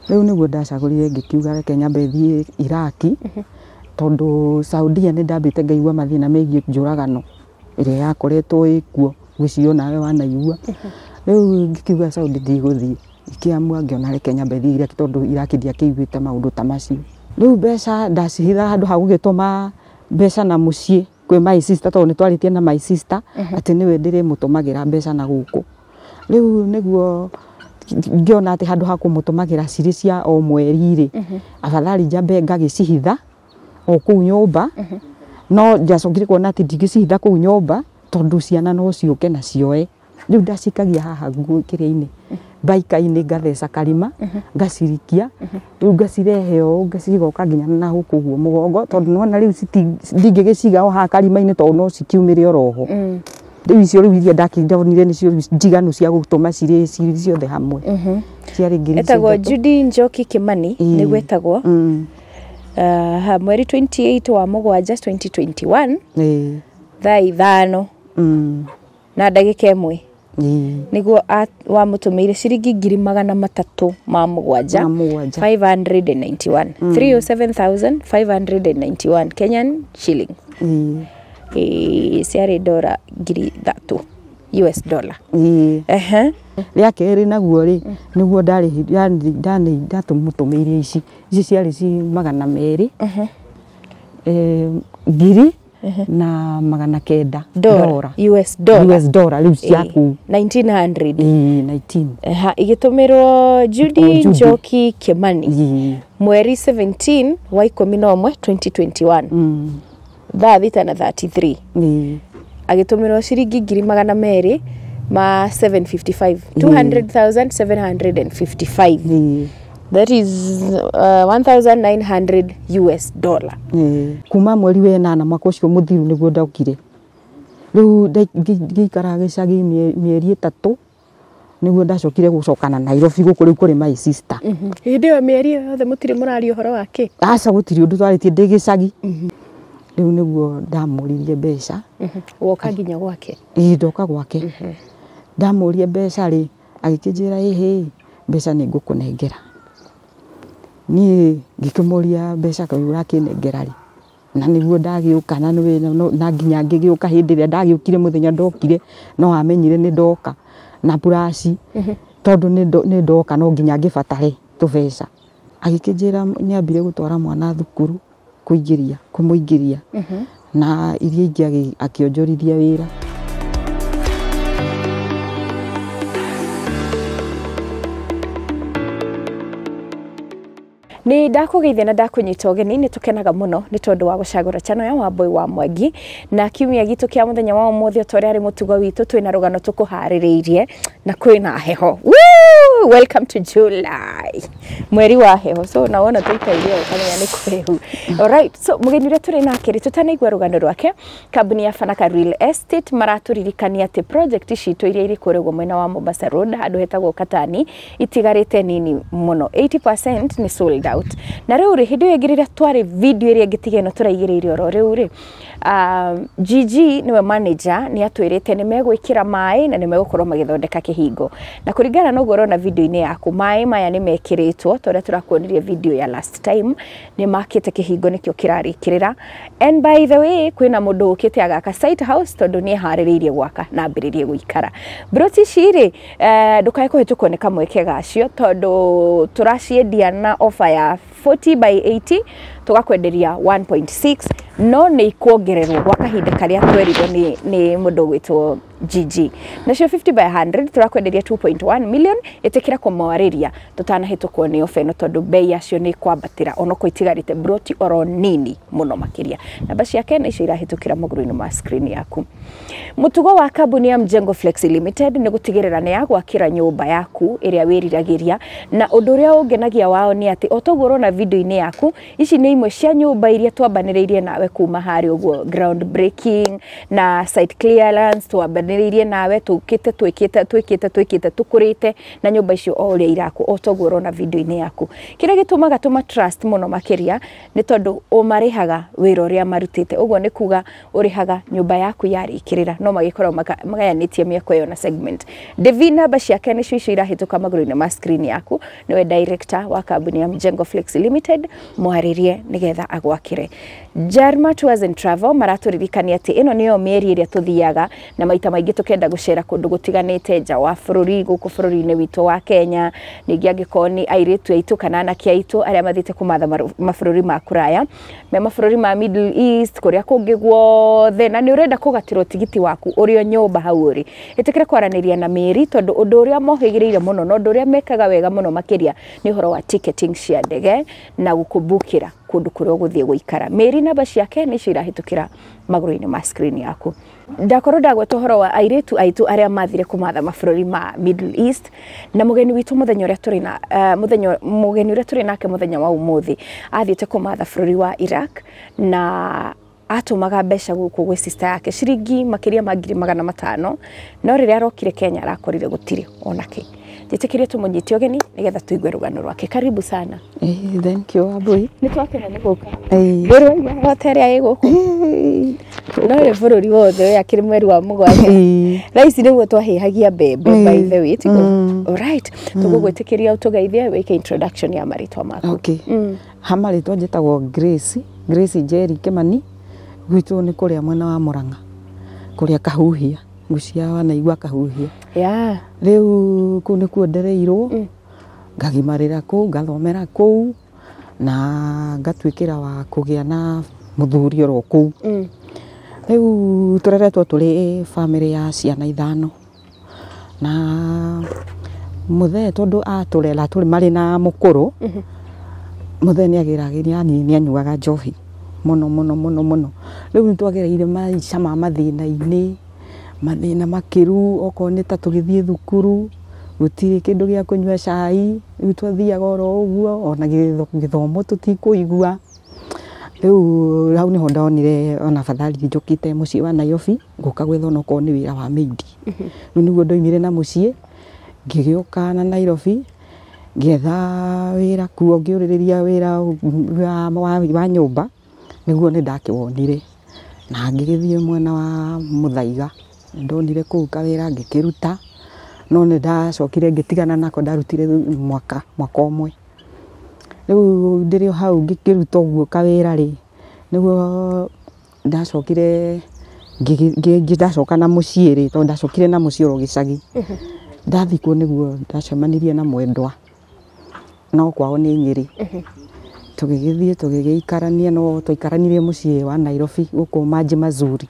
Riu niguo ndacagurire ngikiuga reke nyambe thie Iraki tondu Saudia ni ndambite ngaigua mathina megie njuragano iria yakoretwo ikuo gwiciyo nawe wanaigua. Riu ngikiuga Saudi ndigũthie ikiamua ngiona reke nyambe thie Iraki tondu Iraki ndiakĩiguĩte maundu ta macio. Riu mbeca ndacihitha handu ha gũgĩtũma mbeca na muciĩ kwĩ my sister tondu ni twaritie na my sister ati niwe ndirimũtũmagĩra mbeca na gũkũ. Riu niguo ngiona ati handu ha kũmũtũmagĩra cirĩ cia o mweri ri afadhali njambe ngagĩcihitha o kũu nyũmba. No njacokire kuona ati ndingĩcihitha kũu nyũmba tondu ciana no ciũke na cioe. Riu ndacikagia haha kĩrĩa-inĩ baika-inĩ ngatheca karima ngacirikia riu ngacirehe o ngacigoka nginya na huku guo mugongo tondu nona riu ndingĩgĩciga o haha karima-inĩ tondu no cikiumĩre oroho. Riu icio riu iria ndakĩndonire nĩcio njiganu cia gũtũma cirĩ ciothe hamwe. Ciarĩ ngiri etagwo Judy Njoki Kimani nĩ gwetagwo mweri 28 wa Mũgwanja 2021 thaa 5 na ndagĩka 1 niguo wamũtũmĩire ciringi 307,591 307,591 Kenyan shillings. Ciarĩ $3 US dollar. Ria kerĩ naguo ri niguo ndatũmũtũmĩire ici ciarĩ ci 200 ngiri na 900 US dollar riu ciaku 1900 19 igĩtũmĩrwo Judy Njoki Kimani mweri 17 wa 11 2021 thaa 6:33 agĩtũmĩrwo ciringi 200,000 ma 755 200,755 that is 1,900 US dollar. Kuma mweri wa 8 mwaka ucio muthiru niguo ndaukire. Riu ngikara gicagi mieri 3 niguo ndacokire gucokana Nairobi guku riu kuri my sister. Hindi yo mieri yothe mutiri murari uhoro wake? Aca gutiri undu twaritie ndi gicagi. Riu niguo ndamuririe mbeca. Woka nginya gwake? Ndoka gwake. Ndamurie mbeca ri agikijira mbeca ni ngukunengera. Ni ngikumuria mbeca ka urakinengera ri na niguo ndagiuka na nginya ngigiuka hindi ria ndagiukire muthenya ndokire no amenyire ni ndoka na burashi tondu ni ndoka no nginya ngibatare tubeca. Agikijira nyambire gutwara mwana thukuru kumuingiria na iria ingi akionjorithia wira. Ni ndakugeithia na ndakunyita ugeni ni tukenaga muno ni tondu wa gucagura channel ya Wambui wa Mwangi na kiumia gitu kia muthenya wa umuthi utore ari mutugo witu twina rugano tukuhaririirie na kwina heho. Woo! Welcome to July. Mweri wa heho. So naona tuitairie ukamenya ni kwehu. Alright. So mugeni ria turi nake ri tutanaigwa rugano rwake kambuni ya Fanaka Real Estate maraturirikania ati project citu iria iri kuregwo mwena wa Mombasa Road handu hetagwo Katani itigarite nini muno 80% ni sold out. Na riu ri hindi yegirira twari video iria ngitigeno turaigiriire oro riu ri Gigi niwe manager ni atwirite ni megwikira mai na ni megukorwo magithondeka kihingo na kuringana na ugoro na video ini yaku mai maya ni mekiritwo tondu turakuonirie video ya last time ni makite kihingo nikio kirarikirira. And by the way kwina mundu ukite agaka site house tondu ni haririirie gwaka na ambiririe guikara broti ciri ndukae kuhitukwo ni kamweke gacio tondu turaciendia na offer ya 40 by 80 tugakwenderia 1.6 no ni ikuongererwo gwa kahinda karia twerirwo ni mundu gwitwo Gigi. Nacio 50 by 100 turakwenderia 2.1 million itikira kumwariria tutanahitũkwo ni offer no tondu bei yacio ni kwambatira onoko itigarite broti oro nini muno makiria. Namba ciake ni icio irahitukira maguru-ini ma screen yaku. Mutugo wa kambuni ya Mjengo Flex Limited ni gutigirira ni ya gwakira nyumba yaku iria wiriragiria na undu uria ungenagia wao ni ati otogoro na video-ini yaku ici ni imwe cia nyumba iria twambaniriirie nawe kuma hari uguo ground breaking na site clearance twambaniriirie tũranĩrĩirie nawe twĩkĩte tũkũrĩte na nyũmba icio o ũrĩa iraku o toguo ũrona video-inĩ yaku. Kĩrĩa gĩtũmaga trust mũno makĩria nĩ tondũ ũmarĩhaga wĩra ũrĩa marutĩte. Ũguo nĩ kuga ũrĩhaga nyũmba yaku yarĩkĩrĩra, no magĩkorwo magayanĩtie mĩako ĩyo na segment. Devi namba ciake nĩcio icio irahĩtũka magũrũ-inĩ ma screen yaku. Nĩwe director wa kambuni ya Mjengo Flex Limited, mwarĩrie nĩgetha agwakĩre. Jarma Tours and Travel maratũririkania atĩ ĩno nĩyo mĩeri ĩrĩa tũthiaga na maita maingĩ tũkenda gũcera kũndũ gũtiganĩte nja wa bũrũri, gũkũ bũrũri-inĩ witũ wa Kenya. Ningĩ angĩkorwo nĩ airĩtu aitũ kana anake aitũ arĩa mathiĩte kũmatha mabũrũri ma kũraya, me mabũrũri ma Middle East, kũrĩa kũngĩ guothe, na nĩ ũrenda kũgatĩrwo tigiti waku ũrĩ o nyũmba hau ũrĩ. Ĩtĩkĩre kwaranĩria na Mĩri tondũ ũndũ ũrĩa mohĩgĩrĩire mũno na ũndũ ũrĩa mekaga wega mũno makĩria nĩ ũhoro wa ticketing cia ndege na gũkũmbũkĩra kũndũ kũrĩa ũgũthiĩ gũikara. Mĩri namba ciake nĩcio irahĩtũkĩra magũrũ-inĩ ma screen yaku. Ndakorwo ndagweta ũhoro wa airĩtu aitũ arĩa mathire kũmatha mabũrũri ma Middle East, na mũgeni witũ mũthenya ũrĩa tũrĩ na mũgeni ũrĩa tũrĩ nake mũthenya wa ũmũthĩ athiĩte kũmatha bũrũri wa Iraq na atũmaga mbeca gũkũ gwĩ sister yake ciringi makĩria ma 500,000, no rĩrĩa arokire Kenya arakorire gũtirĩ onake. Njĩtĩkĩrie tũmũnyite ũgeni nĩgetha tũigue rũgano rwake. Karibu sana. Thank you Wambui. Nĩ twakena nĩ gũka. Ndĩrũiga hotel ya gũkũ. No rĩ bũrũri wothe ũyũ akĩrĩ mweri wa mũgwanja. Raici nĩguo twahĩhagia mbembe by the way. Alright. Tũgũgwĩtĩkĩria ũtũgeithie wĩke introduction ya marĩtwa maku. Okay. Ha marĩtwa njĩtagwo Grace Njeri Kĩmani. Gwitũ nĩ kũrĩa mwena wa Mũrang'a. Kũrĩa Kahuhia. Ngucia wanaigua Kahuhia. Yeah. Rĩu kũu nĩkuo ndereirwo. Ngagimarĩra kũu, ngathomera kũu na ngatuĩkĩra wa kũgĩa na mũthuri oro kũu. Rĩu tũreretwo tũrĩ family ya ciana 5 na mũthee tondũ atũrera tũrĩ marĩ na mũkũrũ. Mũthee nĩagĩragĩria nĩ anyuaga njohi mũno. Rĩu nĩtwagereire maica ma mathĩna-inĩ, mathĩna makĩru, okorwo nĩ ta tũgĩthiĩ thukuru gũtirĩ kĩndũ gĩa kũnyua cai, rĩu twathiaga oro ũguo ona gĩthomo tũtikũigua. Rĩu hau nĩho ndonire ona afadhali njũkĩte mũciĩ wa Nairobi ngũka gwetha onokorwo nĩ wĩra wa maidi. Rĩu nĩguo ndoimire na mũciĩ ngĩgĩũka na Nairobi ngĩetha wĩra kuo, ngĩũrĩrĩria wĩra wa nyũmba, nĩguo nĩ ndakĩwonire na ngĩgĩthiĩ mwena wa Mũthaiga. Ndonire kũu kawĩra ngĩkĩruta, no nĩ ndacokire ngĩtigana nako, ndarutire mwaka ũmwe. Rĩu ndĩrĩ hau ngĩkĩruta ũguo kawĩra rĩ, nĩguo ndacokire ndacoka na mũciĩ rĩ, tondũ ndacokire na mũciĩ oro gĩcagi. Ndathiĩ kuo nĩguo ndacemanirie na mwendwa no kwao nĩ Nyĩrĩ. Tũgĩgĩthiĩ tũgĩgĩikarania, no twaikaranirie mũciĩ wa Nairobi gũkũ Maji Mazuri.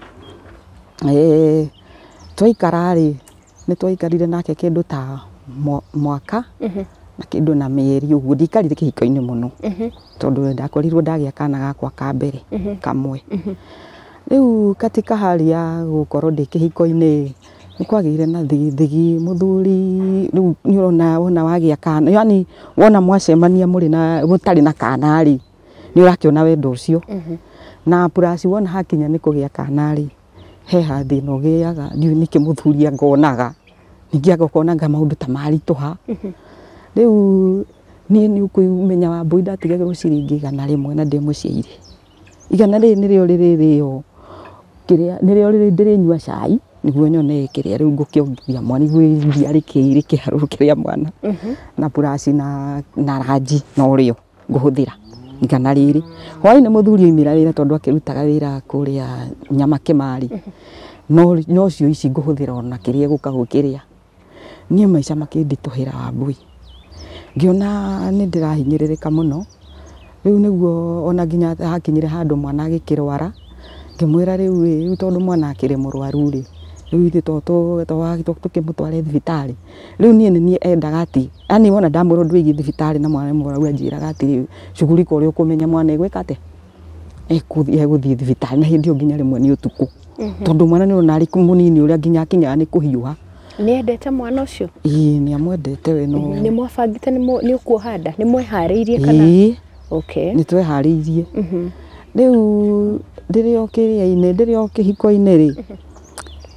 Twaikara rĩ, nĩ twaikarire nake kĩndũ ta mwaka na kĩndũ na mĩeri ũguo. Ndikarire kĩhiko-inĩ mũno tondũ ndakorirwo ndagĩa kana gakwa ka mbere kamwe. Rĩu katika hali ya gũkorwo ndĩ kĩhiko-inĩ nĩ kwagĩire na thigi mũthuri. Rĩu nĩ ũrona wona wagĩa kana, yani wona mwacemania mũtarĩ na kana rĩ, nĩ ũrakĩona wendo ũcio. Na plus wona hakinya nĩ kũgĩa kana rĩ, he thĩna ũgĩaga, ndiũĩ nĩkĩ mũthuri angonaga, ningĩ agokonaga maũndũ ta maritũha. Rĩu niĩ nĩ ũkũmenya Wambui ndatigagĩrwo ciringi 100 na ndĩ mũciĩ. 100 rĩrĩ nĩrĩo rĩrĩrĩo kĩrĩa nĩrĩo ndĩrĩnyua cai nĩguo nyone kĩrĩa rĩu ngũkĩongithia mwana, nĩguo iria rĩkĩharũrũkĩria mwana na plus na ranji no rĩo ngũhũthĩra 100 rĩrĩ. Hwaĩ-inĩ mũthuri oimĩra wĩra tondũ akĩrutaga wĩra kũrĩa Nyama Kĩmari, no cio ici ngũhũthĩra ona kĩrĩa gũka gũkĩrĩa. Niĩ maica makĩnditũhĩra Wambui, ngĩona nĩ ndĩrahinyĩrĩrĩka mũno. Rĩu nĩguo ona nginya hakinyire handũ mwana agĩkĩrwara, ngĩmwĩra rĩu tondũ mwana akĩrĩ mũrwaru rĩ, rĩu ithuĩ tũkĩmũtware thibitarĩ. Rĩu niĩ endaga ati, yani wona ndamwĩra ũndũ wĩgiĩ thibitarĩ na mwana mũrwaru anjĩraga atĩ shughulika ũrĩa ũkũmenya mwana egwĩka atĩa, egũthiĩ thibitarĩ, na hĩndĩ ĩyo nginya rĩmwe nĩ ũtukũ tondũ mwana nĩ ũrona arĩ mũnini ũrĩa nginya akinyaga nĩ kũhiũha. Nĩ endete mwana ũcio? Ĩĩ nĩ amwendete we. No nĩ mwabangĩte nĩ ũkuohanda, nĩ mweharĩirie kana? Okay. Nĩ tweharĩirie. Rĩu ndĩrĩ o kĩrĩa-inĩ, ndĩrĩ o kĩhiko-inĩ rĩ,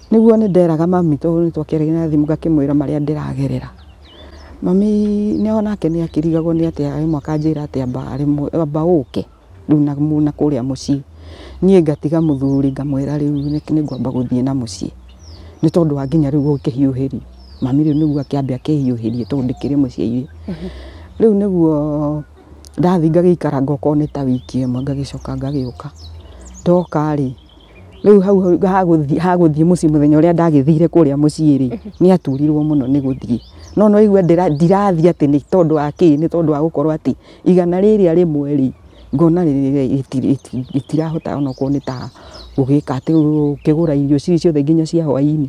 niguo nĩ nderaga mami tondũ nĩ twakĩaragia na thimũ ngakĩmwĩra marĩa ndĩragerera. Mami nĩo nake nĩ akĩrigagwo nĩ atĩa rĩmwe akanjĩra atĩ amba ũke rĩu na kũrĩa mũciĩ. Niĩ ngatiga mũthuri ngamwĩra rĩu nĩ ngwamba gũthiĩ na mũciĩ nĩ tondũ wa nginya rĩu gũkĩhiũhĩrio. Mami rĩu nĩguo akĩambia akĩhiũhĩrie tondũ ndĩkĩrĩ mũciĩ-inĩ. Rĩu nĩguo ndathi ngagĩikara ngokorwo nĩ ta wiki ĩmwe ngagĩcoka ngagĩũka. Ndoka rĩ rĩu hau hagũthiĩ mũciĩ mũthenya ũrĩa ndagĩthire kũrĩa mũciĩ rĩ nĩ aturirwo mũno nĩ gũthiĩ. No no igua ndirathiĩ atĩ nĩ tondũ wa kĩ, nĩ tondũ wa gũkorwo atĩ igana rĩrĩa rĩmwe rĩ ngona rĩtirahota ona okorwo nĩ ta gũgĩka atĩ ũkĩgũra irio ciĩ ciothe nginya cia hwaĩ-inĩ.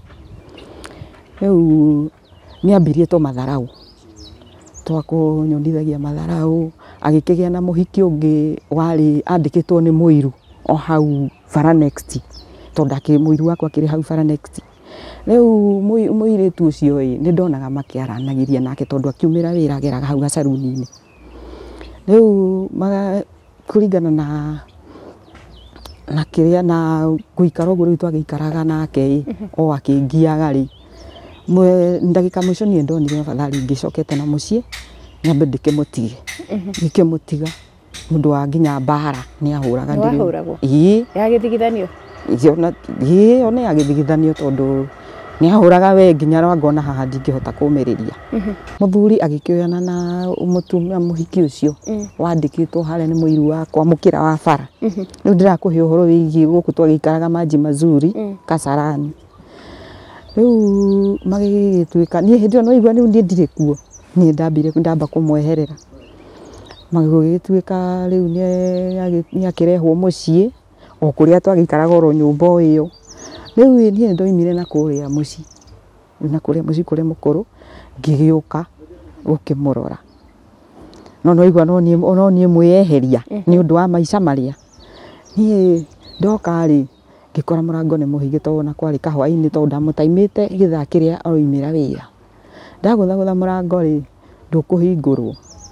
Rĩu nĩambirie tũmatharau twakũnyonithagia matharau, agĩkĩgĩa na mũhiki ũngĩ warĩ andĩkĩtwo nĩ mũiru o hau bara next, tondũ mũiru wakwa akĩrĩ hau bara next. Rĩu mũirĩtu ũcio nĩ ndonaga makĩaranagĩria nake tondũ akiumĩra wĩra ageraga hau gacaruni-inĩ. Rĩu kũringana na kĩrĩa na gũikara ũguo rĩu twagĩikaraga nake o akĩngiaga rĩ ndagĩka mũico niĩ ndonire afadhali ngĩcokete na mũciĩ nyambe ndĩkĩmũtige. Ngĩkĩmũtiga mũndũ wa nginya mbara nĩ ahũraga ndĩrĩ. Wahũragwo? Ĩĩ. Yagĩthigithanio? Ĩĩ ona yagĩthigithanio tondũ nĩ ahũraga we nginya ngona haha ndingĩhota kũmĩrĩria. Mũthuri agĩkĩoyana na mũtumia mũhiki ũcio wandĩkĩtwo harĩa nĩ mũiru wakwa mũkĩra wa bara. Rĩu ndĩrakũhe ũhoro wĩgiĩ gũkũ twagĩikaraga Maji Mazuri Kasarani. Rĩu magĩgĩtuĩka niĩ hĩndĩ ĩyo no igua rĩu niĩ ndirĩ kuo, niĩ ndamba kũmweherera. Magĩgĩtuĩka rĩu nĩ akĩrehwo mũciĩ o kũrĩa twagĩikaraga oro nyũmba o ĩyo. Rĩu niĩ ndoimire na kũrĩa mũciĩ kũrĩa mũkũrũ ngĩgĩũka gũkĩmũrora. No igua no niĩ mwĩyeheria nĩ ũndũ wa maica marĩa. Niĩ ndoka rĩ ngĩkora mũrango nĩ mũhige tondũ ona kwarĩ kahwaĩ-inĩ tondũ ndamũtaimĩte gĩthaa kĩrĩa aroimĩra wĩra. Ndagũthagũtha mũrango rĩ ndũkũhingũrwo.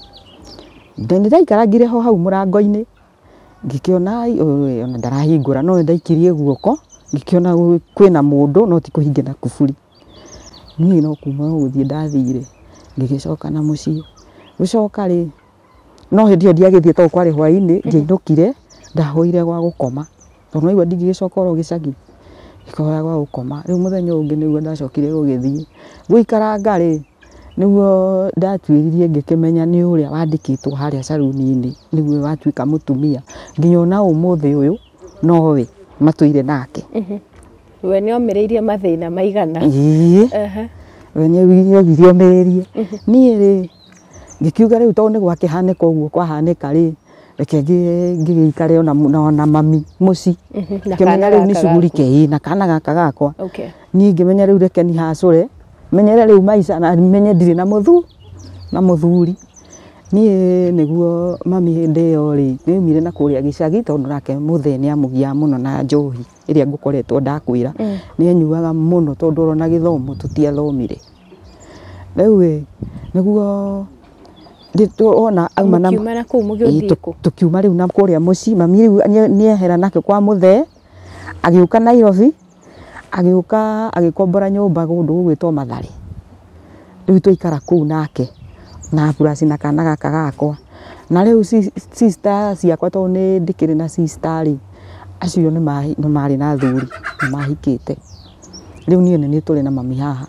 Nĩ ndaikaragire ho hau mũrango-inĩ ngĩkĩona ona ndarahingũra no ndaikirie guoko ngĩkĩona kwĩna mũndũ no ti kũhinge na kuburi. Niĩ no kuma gũthiĩ ndathire ngĩgĩcoka na mũciĩ. Gũcoka rĩ no hĩndĩ ĩyo ndiagĩthiĩ tondũ kwarĩ hwaĩ-inĩ ndiainũkire ndahũire gwa gũkoma tondũ naigua ndingĩgĩcoka oro gĩcagi ngĩkora gwa gũkoma. Rĩu mũthenya ũngĩ nĩguo ndacokire gũgĩthiĩ gũikaranga rĩ nĩguo ndatuĩririe ngĩkĩmenya nĩ ũrĩa wandĩkĩtwo harĩa caruni-inĩ nĩguo watuĩka mũtumia nginya ona ũmũthĩ ũyũ nowe matũire nake. We nĩ omĩrĩirie mathĩna maigana? Ĩĩ we nĩ omĩrĩirie. Niĩ rĩ ngĩkiuga rĩu tondũ nĩ gwakĩhanĩka ũguo kwahanĩka rĩ reke ngĩgĩikare ona mami mũci ngĩmenya rĩu nĩ shughuli ke na kana gaka gakwa. Niĩ ngĩmenya rĩu reke nihacũre menyere rĩu maica na menye ndirĩ na mũthuri. Niĩ nĩguo mami hĩndĩ ĩyo rĩ nĩaumire na kũrĩa gĩcagi tondũ nake mũthee nĩ amũgia mũno na njohi ĩrĩa ngũkoretwo ndakwĩra. Nĩ anyuaga mũno tondũ ona gĩthomo tũtiathomire. Rĩu nĩguo ona auma na tukiuma rĩu na kũrĩa mũciĩ mami rĩu nĩehera nake kwa mũthee agĩũka Nairobi agĩũka agĩkombora nyũmba kũndũ gũgwĩtwo Mathare. Rĩu twaikara kũu nake na plus na kana gaka gakwa. Na rĩu sister ciakwa tondũ nĩ ndĩkĩrĩ na sister rĩ acio nĩ marĩ na thuri nĩ mahikĩte. Rĩu niĩ nĩ tũrĩ na mami haha.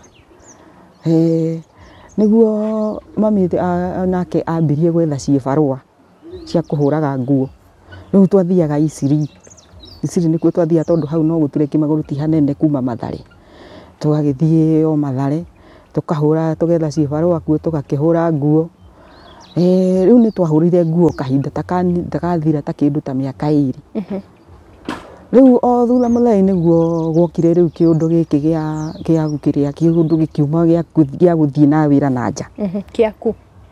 Nĩguo mami nake ambirie gwetha ciĩbarũa cia kũhũraga nguo. Rĩu twathiaga Isiri nĩkuo twathiaga tondũ hau no gũturĩ kĩmagũrũ ti hanene kuma Mathare. Tũgagĩthiĩ o Mathare tũkahũra tũgetha ciĩbarũa kuo tũgakĩhũra nguo. Rĩu nĩ twahũrire nguo kahinda takathira ta kĩndũ ta mĩaka ĩrĩ. Rĩu o thutha mũthee nĩguo gwokire rĩu kĩũndũ gĩkĩ gĩa kĩũndũ gĩkiuma gĩa gũthiĩ na wĩra na nja. Kĩaku?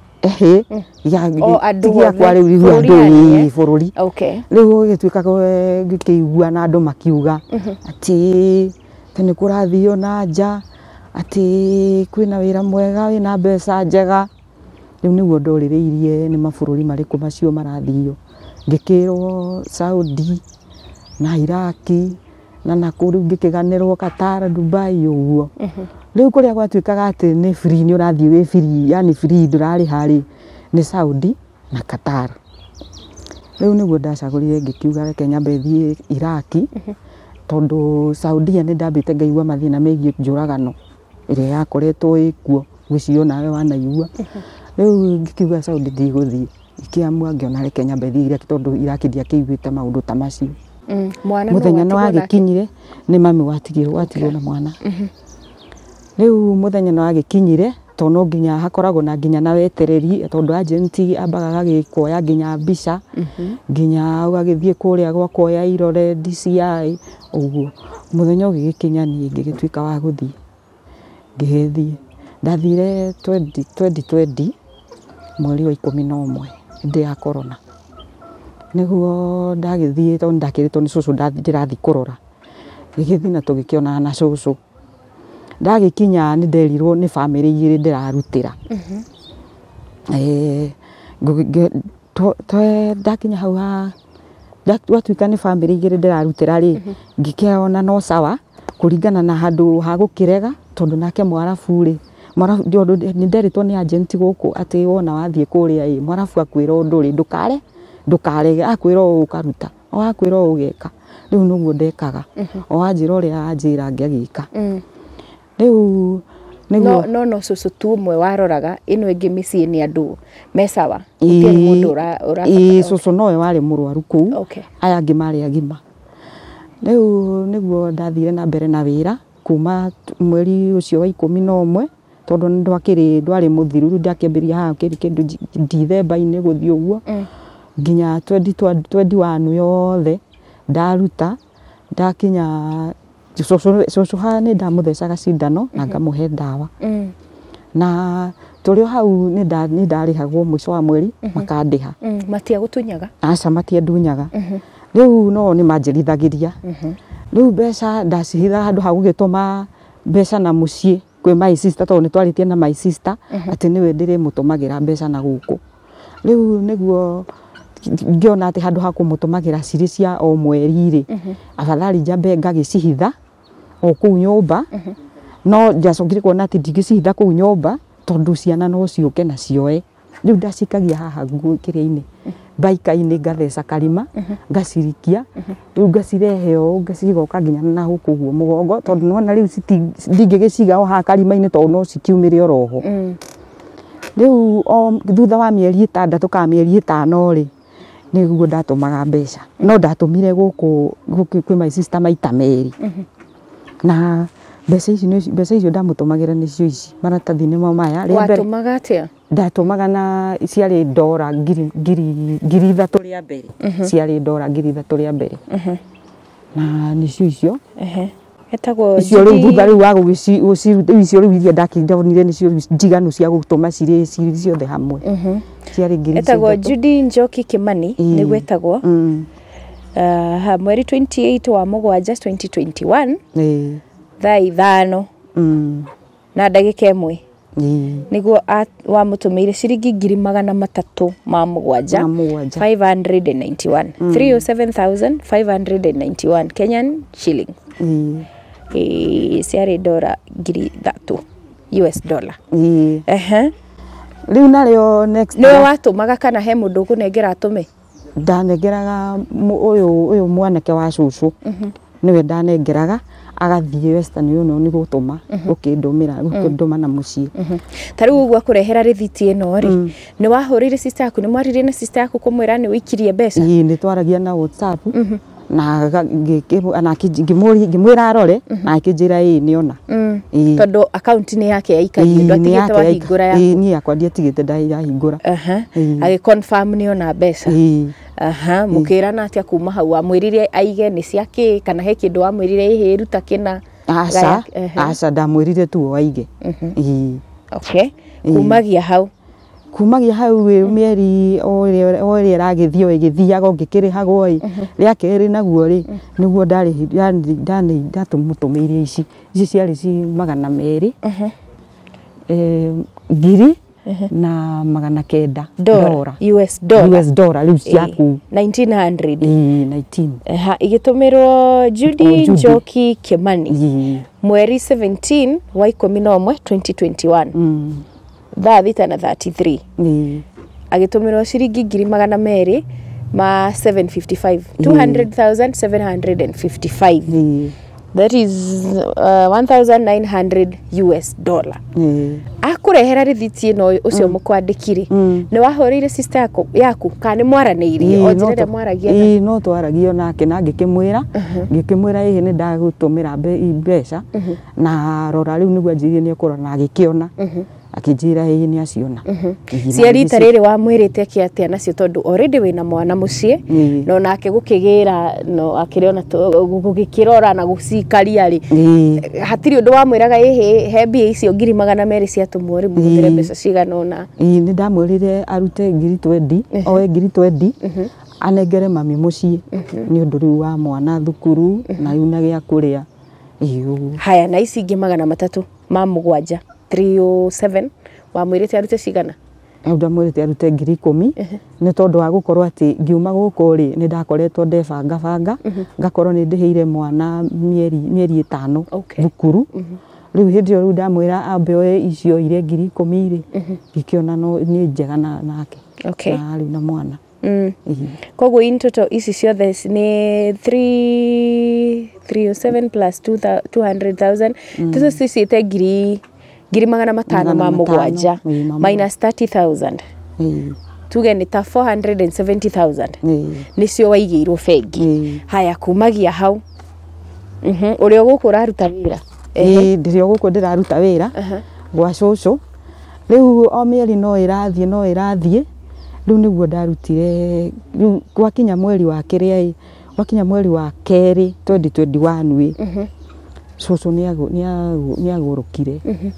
Gĩakwa rĩu andũ bũrũri. Rĩu gĩgĩtuĩka gĩkĩigua na andũ makiuga atĩ nĩ kũrathio na nja atĩ kwĩna wĩra mwega wĩna mbeca njega. Rĩu nĩguo ndorĩrĩirie nĩ mabũrũri marĩkũ macio marathio. Ngĩkĩrwo Saudi na Iraki na nakuru ngikiganirwo Qatar Dubai uguo riu kuria gwatuikaga ati ni free ni urathii wi free yani free ndurari hari ni Saudi na Qatar riu niguo ndacagurire ngikiuga reke nyambe thii Iraki tondu Saudia ni ndambite ngaigua mathina megie njuragano iria yakoretwo ikuo gwicio nawe wanaigua riu ngikiuga Saudi ndiguthii ikiamua ngiona reke nyambe thii Iraki tondu Iraki ndiakiguite maundu ta macio muthenya no agikinyire ni mami watigirwo na mwana riu muthenya no agikinyire to no nginya hakoragwo na nginya na wetereri tondu agenti ambaga agikuoya nginya mbica nginya agithie kuria gwa kuoya irore DCI uguo muthenya ugikinya ni ngigituika wa guthii ngihithie ndathire 2020 mweri wa 11 ndi ya corona niguo ndagithie tondu ndakiritwo ni cucu ndirathi kurora ngigithie na tugikiona na cucu ndagikinya ni nderirwo ni family igiri ndirarutira ndakinya hau ha twatuika ni family igiri ndirarutira ri ngikiona no sawa kuringana na handu ha gukirega tondu nake mwarafu ri mwarafu ni nderitwo ni agent guku ati wona wathie kuria mwarafu akwira undu ri ndukare akwira ukaruta o akwira ugeka riu niguo ndekaga o anjira uria anjira ngiagika riu niguo no cucu tu umwe waroraga ino ingi micii ni andu mesawa utiari mundu ura cucu nowe wari murwaru kuu aya angi mari agima riu niguo ndathire na mbere na wira kuma mweri ucio wa 11 tondu ndwari muthiru ndakiambiria ha kindu December-ini guthii uguo nginya 2021 yothe ndaruta ndakinya cucu ha ni ndamuthecaga cindano na ngamuhe ndawa na turio hau ni ndarihagwo mwico wa mweri makandiha matia gutunyaga aca matiendunyaga riu no ni manjirithagiria riu mbeca ndacihitha handu ha gugituma mbeca na mucii kwi my sister tondu nitwaritie na my sister ati niwe ndirimutumagira mbeca na guku riu niguo ngiona ati handu ha kumutumagira ciri cia o mweri ri afadhali njambe ngagicihitha o kuu nyumba no njacokire kuona ati ndingicihitha kuu nyumba tondu ciana no ciuke na cioe riu ndacikagia haha kiria-ini baika-ini ngatheca karima ngacirikia riu ngacirehe o ngacigoka nginya na huku guo mugongo tondu nona riu ndingigiciga o ha karima-ini tondu no cikiumire oroho riu o thutha wa mieri 6 ka mieri 5 ri niguo ndatumaga mbeca no ndatumire guku kwi my sister maita meri na mbeca icio ndamutumagira nicio ici maratathi-ini maya watumaga atia ndatumaga na ciari ndora ngiri 3 ria mbere ciari ndora ngiri 3 ria mbere na nicio icio etagwo icio riu thutha riu wa guciruta icio riu iria ndakindonire nicio njiganu cia gutuma ciri ciothe hamwe ciari ngiri etagwo Judy Njoki Kimani niguo etagwo mweri 28 wa Mugwanja 2021 thaa 5 na ndagika 1 niguo wamutumeire ciringi 300 ma mugwanja 591 307,591 Kenyan shilling ciari dora 3,000 US dollar riu nario next niwe watumaga kana he mundu kunengera atume ndanengeraga uyu mwanake wa cucu niwe ndanengeraga agathie Western Union ni gutuma gukinduma na mucii tariu uguo kurehera rithiti ino ri ni wahurire sister yaku ni mwaririe na sister yaku kumwira ni wikirie mbeca ni twaragia na WhatsApp na ngimwira arore na akinjira niona tondu account ni yake yaikarie ndo atigite wahingura yaku ni yakwa ndiatigite ndahingura agi confirm niona mbeca mukirana atia kuma hau amwirire aige ni ciake kana he kindu amwirire ihe ruta kina aca ndamwirire tu aige kumagia hau mieri oria ragithio igithiaga ngikirihagwo ria keri naguo ri niguo ndatumutumiire ici ciari ci 200 ngiri na magana kenda Dollar. US dollar. US dollar riu ciaku 1900. 19. Igitumirwo Judy Judy. Njoki Kimani. Mweri 17 wa 11 2021. Thaa 8:33. Agitumirwo ciringi ngiri magana meri ma 755. 200,755. That is 1,900 US dollar. Akurehera rithiti ino ucio mukwandikire ni wahorire sister yaku kana mwaraniire o njire mwaragia no twaragio nake na ngikimwira ihi ni ndagutumira mbeca na rora riu niguo njirie ni kurora na agikiona akijira hihi ni aciona ciari tarire wa mwirite akiatia nacio tondu already wina mwana mucie no nake gukigira no akiriona gugikirora na gucikaria ri hatiri undu wa mwiraga hihi he mbia icio ngiri magana meri cia tumuri muthire mbeca ciganona ni ndamwirire arute ngiri 20 oe ngiri 20 anengere mami mucie ni undu riu wa mwana thukuru na yuna gia kuria haya na ici ingi magana matatu ma mugwanja 307 wa mwirite arute cigana ndamwirite arute ngiri 10 ni tondu wa gukorwo ati ngiuma guku ri ni ndakoretwo ndebanga ngakorwo ni ndiheire mwana mieri 5 thukuru riu hindi yo ndamwira ambe oe icio ire ngiri 10 ri gikiona no ni njega nake na riu na mwana koguo in total ici ciothe ni 307 plus 200,000 tuzo cicite ngiri magana matano ma mugwanja minus 30,000 tuge ni ta 470,000 nicio waigirwo bengi haya kumagia hau urio guku raruta wira ndirio guku ndiraruta wira gwa cucu riu o mieri no irathie riu niguo ndarutire riu gwakinya mweri wa keri gwakinya mweri wa keri 2021 wi cucu ni agurukire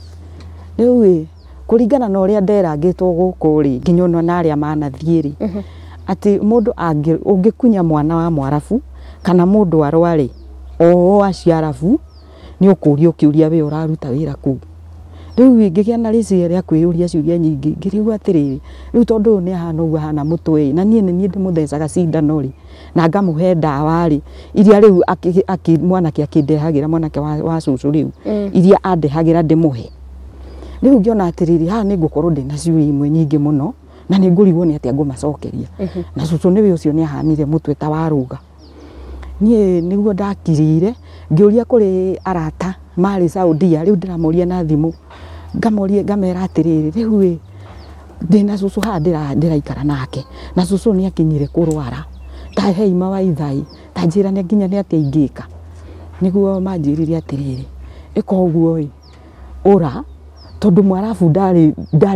riu kuringana na uria nderangitwo guku ri nginyona na aria manathie ri ati mundu ungikunya mwana wa mwarabu kana mundu arwari o aciarabu ni ukuria ukiuria we uraruta wira ku riu ngigia na risi ria kwiyuria ciuria nyingi ngiriu atiriri riu tondu ni ahana uguo hana mutwe na nie ndimuthecaga cindano ri na ngamuhe ndawa ri iria riu mwanake akindehagira mwanake wa cucu riu iria andehagira ndimuhe riu ngiona atiriri ha ni ngukorwo ndina ciuria imwe nyingi muno na ni ngurigwo ni atia ngumacokeria na cucu niwe ucio ni ahanire mutwe ta waruga nie niguo ndakirire ngiuria kuri arata mari Saudia riu ndiramoria na thimu ngamera atiriri riu ndina cucu ha ndiraikara nake na cucu ni akinyire kurwara tahe ima wa ithai tanjira ni nginya ni atia ingika niguo manjirire atiriri ikoguo ura tondu mwarabu ndari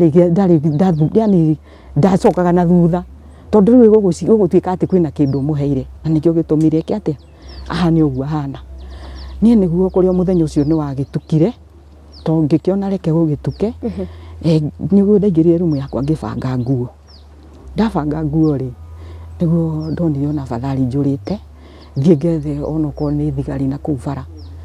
yani ndacokaga na thutha tondu riu gugutwika ati kwina kindu muheire na nikio gitumire ki ati aha ni uguo hana nie niguo kurio muthenya ucio ni wagitukire to ngikiona reke gugituke niguo ndaingirire rumu yakwa ngibanga nguo ndabanga nguo ri niguo ndonire na fathari njurite thie ngethe onoko ni thigari na kuvara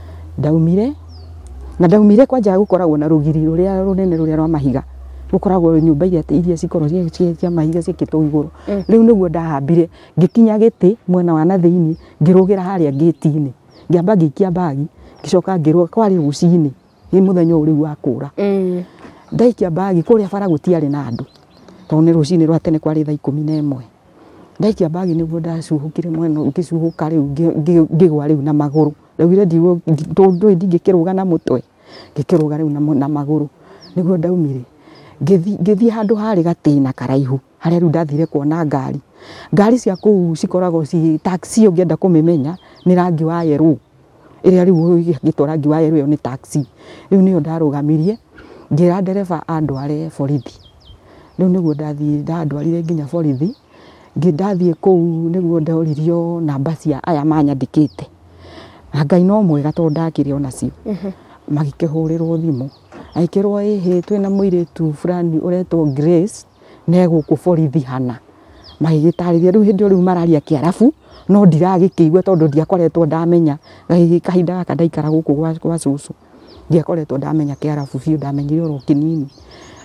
ndaumire kwanja gukoragwo na rugiri ruria runene ruria rwa mahiga gukoragwo nyumba iria cikorwo cia mahiga cikitwo iguru riu niguo ndahambire ngikinya giti mwena wa na thiini ngirugira haria gate-ini ngiamba ngikia bagi ngicoka ngirwa kwari rucini ni muthenya uri wa kura ndaikia bagi kuria bara gutiari na andu to ni rucini rwa tene kwari thaa 11 ndaikia bagi niguo ndacuhukire mwena ngicuhuka riu ngigwa riu na maguru ndawire ndiwo ndingikiruga na mutwe ngikiruga riu na maguru niguo ndaumire ngithie handu hari gatina karaihu haria riu ndathire kuona ngari cia kuu cikoragwo ci taxi ungienda kumimenya ni rangi wa yellow iria riu gitwa rangi wa yellow ni taxi riu niyo ndarugamirie ngira ndereva andware borithi riu niguo ndandwarire nginya borithi ngindathie kuu niguo ndoririo namba cia aya manyandikite Ngai no mwega to ndakire onacio magikehurirwo thimu aikirwo ehe twina muiritu fulani uretwo Grace neguku borithi hana magigitariria riu hindi riu mararia Kiarabu no ndiragikigwa tondu ndiakoretwo ndamenya kahinda gaka ndaikara guku gwa cucu ndiakoretwo ndamenya Kiarabu biu ndamenyire oro kinini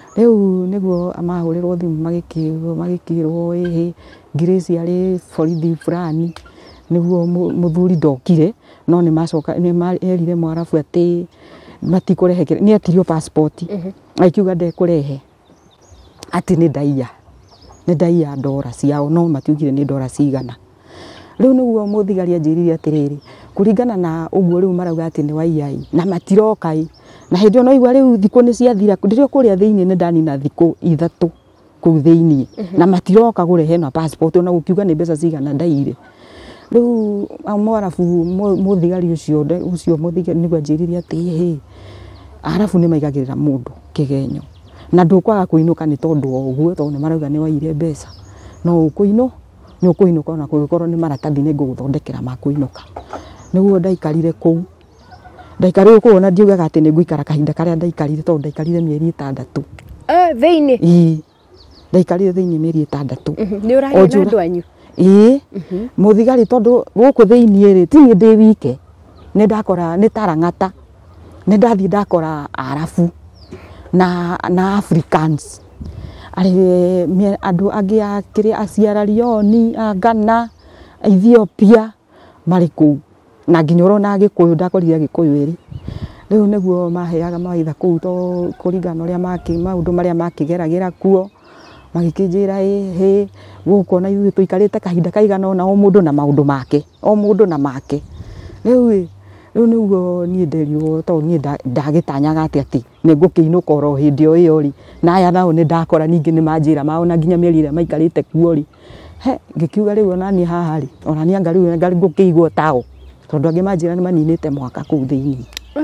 riu niguo amahurirwo thimu magikirwo Grace ari borithi fulani niguo muthuri ndokire no ni macoka ni erire mwarabu ati matikurehe ni atirio passport akiuga ndekurehe ati ni ndaiya ndora ciao no matiugire ni ndora cigana riu niguo muthigari anjirire atiriri kuringana na uguo riu marauga ati ni waiyai na matirokai na hindi no igwa riu thiku ni ciathira ndirio kuria thiini ni ndanina thiku 3 kuu thiini na matiroka gurehe na passport na gukiuga ni mbeca cigana ndaire riu mwarabu muthigari ucio muthigari niguo anjirire ati arabu ni maigagirira mundu kigenyo na ndukwaga kuinuka ni tondu uguo tondu marauga ni waire mbeca no ukuino ni ukuinuka na kugikorwo ni maratathi ni nguguthondekera makuinuka niguo ndaikarire kuu ndaikarire kuu na ndiugaga ati ni nguikara kahinda karia ndaikarire tondu ndaikarire mieri 6 thiini ndaikarire thiini mieri 6 ni uraria na andu anyu muthigari tondu guku thiini ri tini ndi wike ni ndakora ni tarangata ni ndathie ndakora arabu na Africans ari andu angi akiri a Sierra Leone a Ghana Ethiopia mari kuu na nginya urona Gikuyu ndakorire Gikuyu iri riu niguo maheaga mawaitha kuu to kuringana uria maundu maria makigeragira kuo magikinjira guko na ithuĩ tuikarite kahinda kaigana ona o mundu na maundu make riu niguo nie nderirwo to nie ndagitanyaga ati ni ngukiinuka oro hindi o iyo ri na aya nao ni ndakora ningi ni manjira mao na nginya mieri ira maikarite kuo ri ngikiuga riu ona ni haha ri ona ni anga riu ngari ngukiigwo tao tondu angi manjira ni maninite mwaka kuu thiini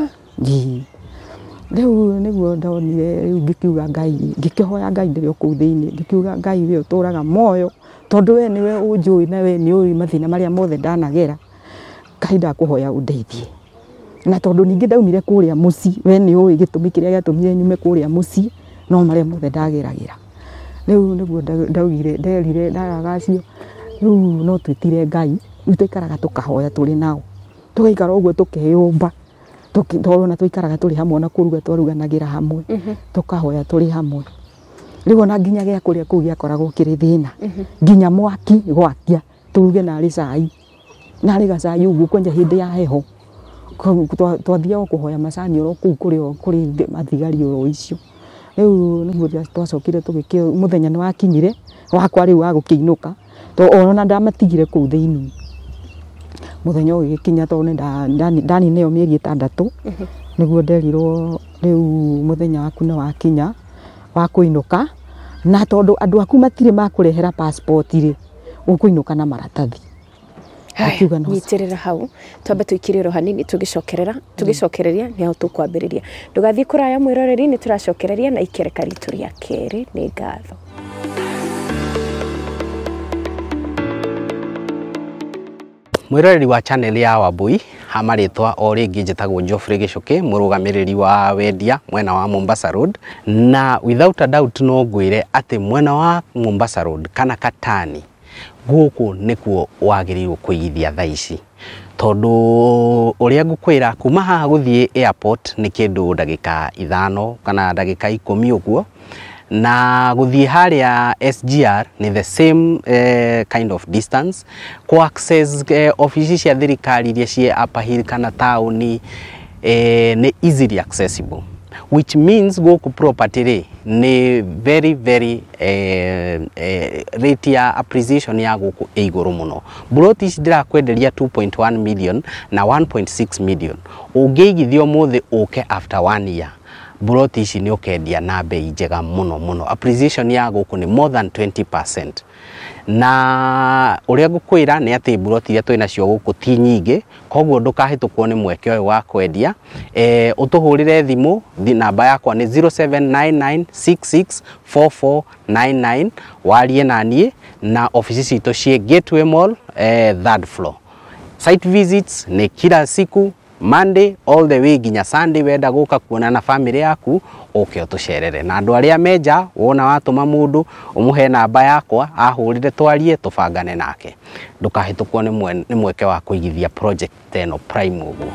riu niguo ndonire riu ngikiuga Ngai ngikihoya Ngai ndirio kuu thiini ngikiuga Ngai we uturaga moyo tondu we niwe unjui na we ni uri mathina maria mothe ndanagera Ngai ndakuhoya undeithie na tondu ningi ndaumire kuria muci we ni uri gitumi kiria giatumire nyume kuria muci no maria mothe ndageragira riu niguo ndaugire nderire ndaragacio riu no twitire Ngai tuikaraga tukahoya turi nao tugaikara uguo tukeyumba tondu tuikaraga turi hamwe na kuruga twaruganagira hamwe tukahoya turi hamwe riu ona nginya gia kuria kuu giakoragwo kiri thina nginya mwaki gwakia turuge nari cai nari gacai uguo kwenja hindi ya heho twathiaga kuhoya macani oro kuu kuri mathigari oro icio riu niguo twacokire tugikio muthenya ni wakinyire wakwa riu wa gukiinuka to ona ndamatigire kuu thiini muthenya uyu gikinya tondu ndani neo mieri 6 niguo nderirwo riu muthenya waku ni wakinya wa kuinuka na tondu andu aku matire makurehera passport ri ukuinuka na maratathi akiuga no nyitirira hau twambe tuikiriro hanini tugicokereria ni aho tukwambiriria ndugathie kuraya mwiroreri ni turacokereria na ikereka ritu ria keri ni ngatho. Mwiroreri wa channel ya Wambui hamaritwa o ringi njitagwo Geoffrey Gichuki murugamiriri wa wendia mwena wa Mombasa Road na without a doubt no ngwire ati mwena wa Mombasa Road kana Katani guku nikuo wagirirwo kuigithia thaici tondu uria ngukwira kuma haha guthie airport ni kindu ndagika 5 kana ndagika 10 uguo na guthie haria SGR ni the same kind of distance ku access offices cia thirikari iria cie Upper Hill kana town ni easily accessible, which means guku property ni very rate ya appreciation ya guku iguru muno. Broti ndira kwenderia 2.1 million na 1.6 million ungeigithio muthe uke after 1 year broti ici ni ukendia na bei njega muno appreciation ya guku ni more than 20%. Na uria ngukwira ni ati broti iria twina cio guku ti nyingi koguo ndukahitukwo ni mweke uyu wa kwendia utuhurire thimu namba yakwa ni 0799664499 warie nanie na ofisi citu cie Gateway Mall 3rd floor. Site visits ni kila siku Monday all the way nginya Sunday wenda guka kuona na family yaku uke utucerere na andu aria meja wona watuma mundu umuhe namba yakwa ahurire twarie tubangane nake ndukahitukwo ni mweke wa kuigithia project teno prime uguo.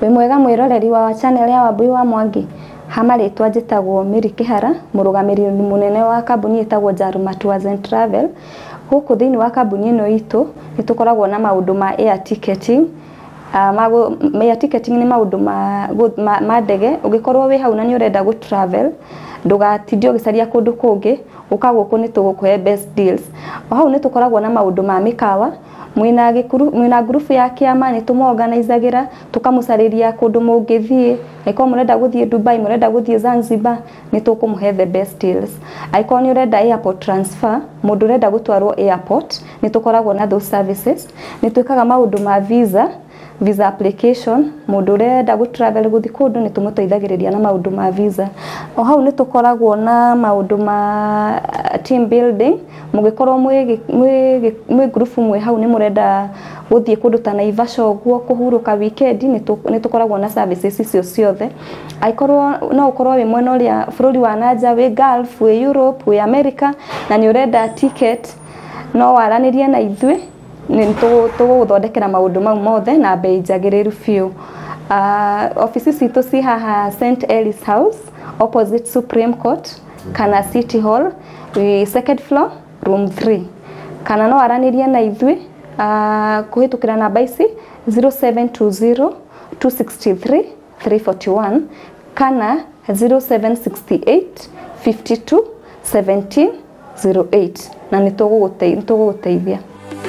Wĩ mwega mwĩroreri wa channel ya Wambui wa Mwangi. Hamarĩtwa njĩtagwo Mary Kĩhara, mũrũgamĩrĩri mũnene wa kambuni ĩtagwo Njaruma Tours and Travel. Gũkũ thĩinĩ wa kambuni ĩno itũ nĩ tũkoragwo na maũndũ ma air ticketing. Air ticketing nĩ maũndũ ma ndege. Ũngĩkorwo wĩ hau na nĩ ũrenda gũ travel, ndũgatinde ũgĩcaria kũndũ kũngĩ, ũka gũkũ nĩ tũgũkũhe best deals. O hau nĩ tũkoragwo na maũndũ ma mĩkawa. Mwina group ya kĩama nĩ tũmorganizagĩra, tũkamũcarĩria kũndũ mũngĩthiĩ. Angĩkorwo mũrenda gũthiĩ Dubai, mũrenda gũthiĩ Zanzibar, nĩ tũkũmũhe the best deals. Angĩkorwo nĩ ũrenda airport transfer, mũndũ ũrenda gũtwarwo airport, nĩ tũkoragwo na those services. Nĩ twĩkaga maũndũ ma visa application, mũndũ ũrenda gũ travel gũthiĩ kũndũ nĩ tũmũteithagĩrĩria na maũndũ ma visa. O hau nĩ tũkoragwo na maũndũ ma team building. Mũngĩkorwo mwĩ group mwe hau nĩ mũrenda gũthiĩ kũndũ ta Naivasha ũguo kũhurũka weekend, nĩ tũkoragwo na services icio ciothe. Angĩkorwo no ũkorwo wĩ mwena ũrĩa bũrũri wa nanja, wĩ Gulf, wĩ Europe, wĩ America, na nĩ ũrenda ticket, no waranĩrie na ithuĩ, nĩ tũgũgũthondekera maũndũ mau mothe na bei njagĩrĩru biũ. Office citũ ci haha St Ellis House opposite Supreme Court kana City Hall, second floor room 3. Kana no waranĩrie na ithuĩ kũhĩtũkĩra namba ici 0720 263 341 kana 0768 52 17 08, na nĩ tũgũgũteithia.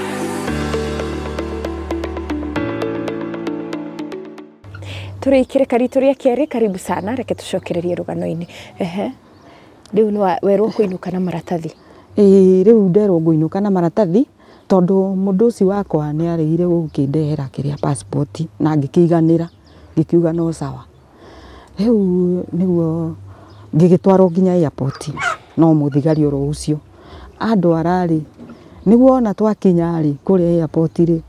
Tũrĩ ikĩrĩka ritũ rĩa kerĩ, karibu sana, reke tũcokererie rũgano-inĩ. Rĩu nĩ werwo kũinũka na maratathi. Rĩu nderwo ngũinũka na maratathi tondũ mũndũ ũcio wakwa nĩ aregire gũkĩndehera kĩrĩa passport na ngĩkĩiganĩra, ngĩkiuga no sawa. Rĩu nĩguo ngĩgĩtwarwo nginya airport, no mũthigari oro ũcio andwara rĩ, nĩguo ona twakinya rĩ kũrĩa airport rĩ,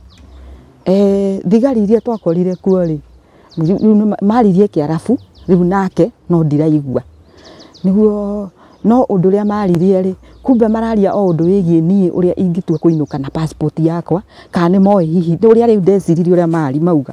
thigari iria twakorire kuo rĩ, maririe Kĩarabu, rĩu nake no ndiraigua. Nĩguo no ũndũ ũrĩa maririe rĩ, kumbe mararia o ũndũ wĩgiĩ niĩ ũrĩa ingĩtua kũinũka na passport yakwa, kana nĩ moĩ hihi ũrĩa rĩu ndeciririe ũrĩa mari mauga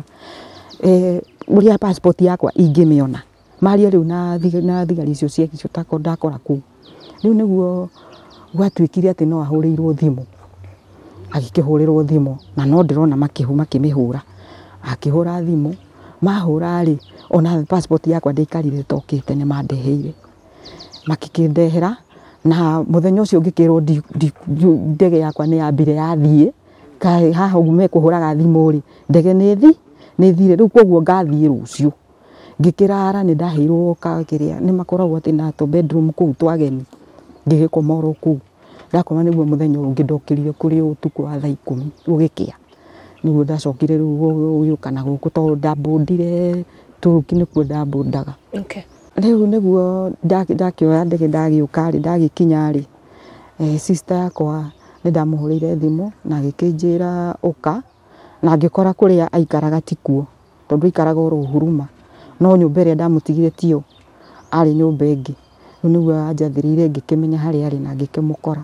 ũrĩa passport yakwa ingĩmĩona. Maria rĩu na thigari icio ciakicio tako ndakora kũu. Rĩu nĩguo gwatuĩkire atĩ no ahũrĩirwo thimũ, agĩkĩhũrĩrwo thimũ, na no ndĩrona makĩmĩhũra. Akĩhũra thimũ, mahũra rĩ, ona passport yakwa ndĩikarire tokĩte, nĩ mandeheire. Makĩkĩndehera, na mũthenya ũcio ngĩkĩrwo ndege yakwa nĩ yambire yathiĩ, haha ũguo mekũhũraga thimũ rĩ, ndege nĩ thire. Rĩu koguo ngathiĩ rũciũ, ngĩkĩrara nĩ ndaheirwo kĩrĩa, nĩ makoragwo atĩ na tũ bedroom kũu twa ageni, ngĩgĩkoma oro kũu. Ndakoma nĩguo mũthenya ũngĩ ndokĩrire kũrĩ ũtukũ wa thaa 10 gũgĩkĩa. Nĩguo ndacokire rĩu gũgĩũka na gũkũ tondũ ndambũndire Turuki nĩkuo ndambũndaga. Rĩu nĩguo ndakĩoya ndege ndagĩũka rĩ, ndagĩkinya rĩ, sister yakwa nĩ ndamũhũrĩire thimũ na agĩkĩnjĩra ũka, na ngĩkora kũrĩa aikaraga tikuo tondũ aikaraga oro Huruma, no nyũmba ĩrĩa ndamũtigire tio, arĩ nyũmba ĩngĩ. Rĩu nĩguo anjathĩrĩire ngĩkĩmenya harĩa arĩ na ngĩkĩmũkora.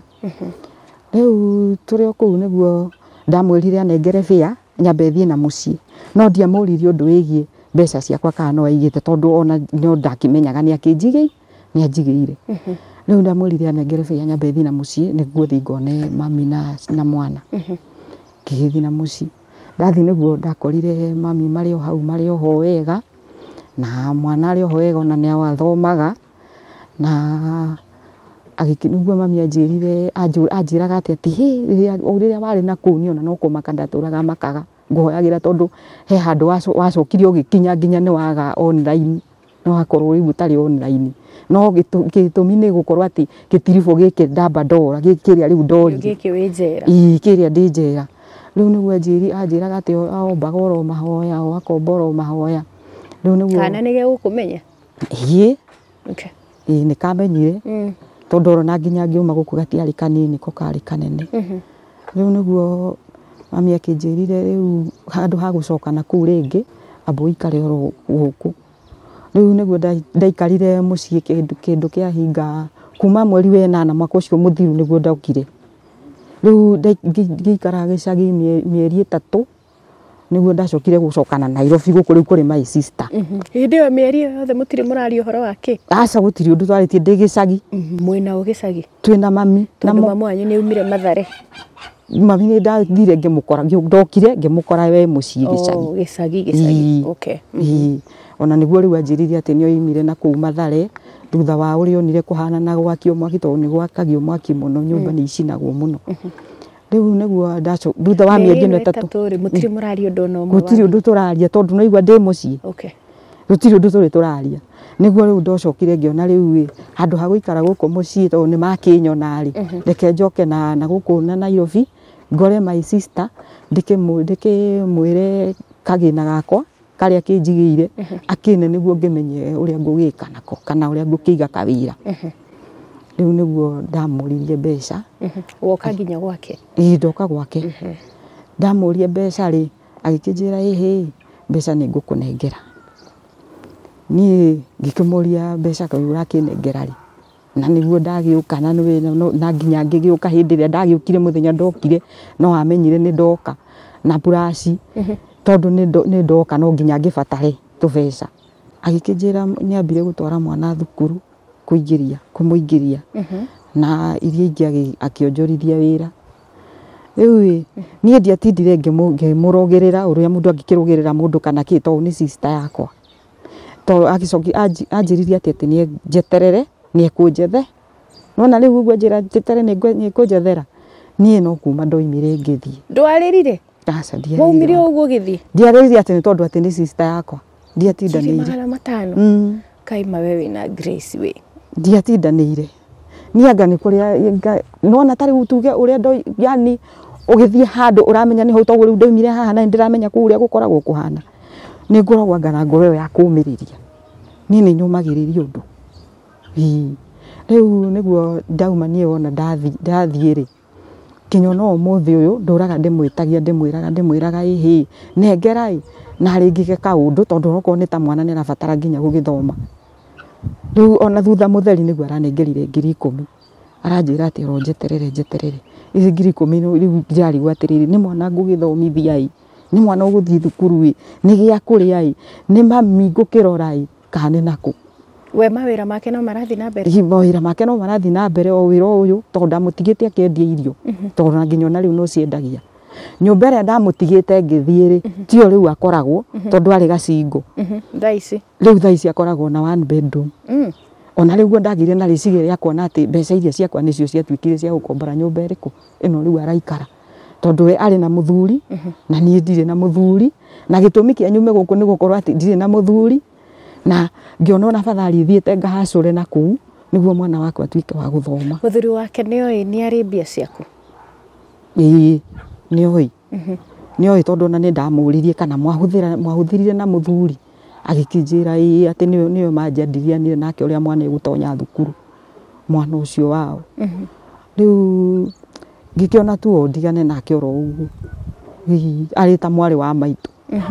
Rĩu tũrĩ o kũu nĩguo ndamwĩrire anengere fare nyambe thiĩ na mũciĩ, no ndiamũririe ũndũ wĩgiĩ mbeca ciakwa kana no aigĩte tondũ ona no ndakimenyaga nĩ anjigĩire. Rĩu ndamwĩrire anengere fare nyambe thiĩ na mũciĩ nĩguo thiĩ ngone mami na mwana. Ngĩgĩthiĩ na mũciĩ, ndathiĩ nĩguo ndakorire mami marĩ o hau marĩ oho wega, na mwana arĩ oho wega, ona nĩ athomaga, na nĩguo mami anjĩraga atĩ rĩrĩa warĩ na kũu niĩ ona no kũmaka ndatũraga makaga, ngũhoyagĩra tondũ he handũ wacokire ũgĩkinya nginya nĩ waga online, no hakorwo rĩu ũtarĩ online. No gĩtũmi nĩ gũkorwo atĩ gĩtiribũ gĩkĩ ndamba ndora, kĩrĩa rĩu ndorire kĩrĩa ndĩ njera. Rĩu nĩguo anjĩraga atĩ ombaga oro mahoya, o akomba oro mahoya. Rĩu nĩguo kana nĩ gĩgũkũmenya? Nĩ kamenyire tondũ ona nginya ngiuma gũkũ gatiarĩ kanini, ko karĩ kanene. Rĩu nĩguo mami akĩnjĩrire rĩu handũ ha gũcoka na kũu rĩngĩ, amba ũikare oro gũkũ. Rĩu nĩguo ndaikarire mũciĩ kĩndũ kĩahinga kuma mweri wa 8 mwaka ũcio mũthiru nĩguo ndaukire. Rĩu ngĩikara gĩcagi mĩeri 3, niguo ndacokire gucokana Nairobi guku riu kuri my sister. Hindi yo mieri yothe mutiri murari uhoro wake? Aca gutiri undu twaritie ndi gicagi. Mwina u gicagi? Twina mami na mamu wanyu ni umire Mathare. Mami ni ndathire ngimukora ndokire ngimukora we mucii gicagi. Gicagi. Okay. Ona niguo riu anjiririe ati ni oimire na kuu Mathare thutha wa uri onire kuhana na gwakio mwaki tondu ni gwakagio mwaki muno nyumba ni icinagwo muno. Riu niguo ndaco thutha wa mieri ino 3 mutiri murari undu no mwe gutiri undu turaria tondu no igwa ndi mucii. Okay. Gutiri undu turaria niguo riu ndocokire ngiona riu handu ha guikara guku mucii tondu ni makinyona ri reke njoke na guku na Nairobi ngore my sister ndike mwire kagina gakwa karia kinjigire akine niguo ngimenye uria ngugika nako kana uria ngukiga kawira. Riu niguo ndamuririe mbeca woka nginya gwake. Ndoka gwake ndamurie mbeca ri agikinjira mbeca ni ngukunengera ni ngikimuria mbeca kai urakinengera ri na niguo ndagiuka na na nginya ngigiuka hindi ria ndagiukire muthenya ndokire no amenyire ni ndoka na burashi tondu ni ndoka no nginya ngibatare tubeca agikinjira ni ambire gutwara mwana thukuru kumuingiria na iria ingi akionjorithia wira riu ni ndiatindire ngimurogerera uria mundu angikirugirira mundu kana ki tondu ni sister yakwa to agicoki anjiririe ati ni njeterere ni ekunjethe nona riu uguo njira njeterere ni ekunjethera nie no kuma ndoimire ngithie ndwaririre aca waumire uguo githie ndiariririe ati ni tondu ati ni sister yakwa ndiatindanire 500 kaima wewe na Grace we ndiatindanire ni anga ni kuria nona tari utuge uria ndo yani ugithie handu uramenya ni ho to riu ndoimire haha na ndiramenya ku uria gukoragwo kuhana ni ngoragwo anga ngoro ya kumiriria ni nyumagiriria undu riu niguo ndauma nie wona ndathie ri kinyona umuthi uyu nduraga ndimwiraga nengera na ringike kaundu tondu roko ni ta mwana ni arabatara nginya gugithoma. Riu ona thutha mutheri niguo aranengerire 10,000 aranjira ati ro njeterere ici 10,000 riu njari atiriri ni mwana ngugithomithia ni mwana uguthii thukuru ni gia kuria ni mami ngukirora kana naku we mawira make no marathi na mbere. Mawira make no marathi na mbere o wira uyu tondu ndamutigite akendia irio tondu na nginya riu no ciendagia nyumba ria ndamutigite ngithie ri tio riu akoragwo tondu ari gacingo thaici riu thaici akoragwo na 1 bedroom. Ona riu ndagire na ricige ya kuona ati mbeca iria ciakwa nicio ciatwikire cia gukombora nyumba iriku ino riu araikara tondu we ari na muthuri na nie ndire na muthuri na gitumi kia nyume guku ni gukorwo ati ndire na muthuri na ngiona ona fathari thiete ngahacure na kuu niguo mwana wakwa atwike wa guthoma. Muthuri wake ni ari mbia ciaku? Ni oi tondu na ni ndamuririe kana mwahuthirire na muthuri agikinjira ati niyo manjandirianire nake uria mwana igutonya thukuru mwana ucio wao. Riu ngikiona tu ondigane nake oro uguo ari ta mwari wa maitu.